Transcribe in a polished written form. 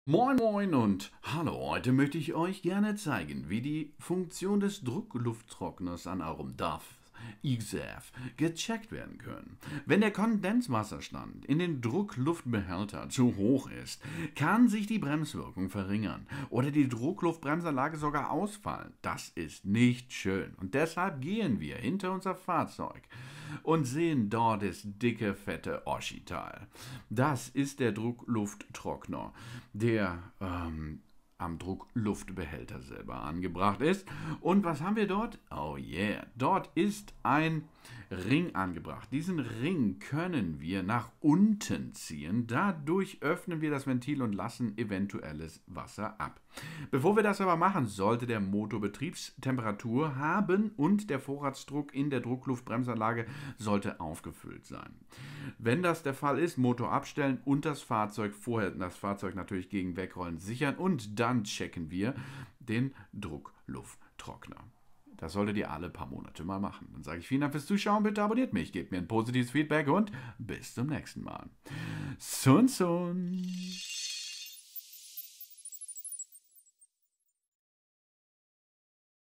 Moin Moin und hallo, heute möchte ich euch gerne zeigen, wie die Funktion des Drucklufttrockners an eurem DAF XF gecheckt werden können. Wenn der Kondenswasserstand in den Druckluftbehälter zu hoch ist, kann sich die Bremswirkung verringern oder die Druckluftbremsanlage sogar ausfallen. Das ist nicht schön und deshalb gehen wir hinter unser Fahrzeug und sehen dort das dicke, fette Oschi-Teil. Das ist der Drucklufttrockner, der am Druckluftbehälter selber angebracht ist. Und was haben wir dort? Oh yeah, dort ist ein Ring angebracht. Diesen Ring können wir nach unten ziehen. Dadurch öffnen wir das Ventil und lassen eventuelles Wasser ab. Bevor wir das aber machen, sollte der Motor Betriebstemperatur haben und der Vorratsdruck in der Druckluftbremsanlage sollte aufgefüllt sein. Wenn das der Fall ist, Motor abstellen und das Fahrzeug natürlich gegen Wegrollen sichern und dann checken wir den Drucklufttrockner. Das solltet ihr alle paar Monate mal machen. Dann sage ich vielen Dank fürs Zuschauen, bitte abonniert mich, gebt mir ein positives Feedback und bis zum nächsten Mal. Sun Sun!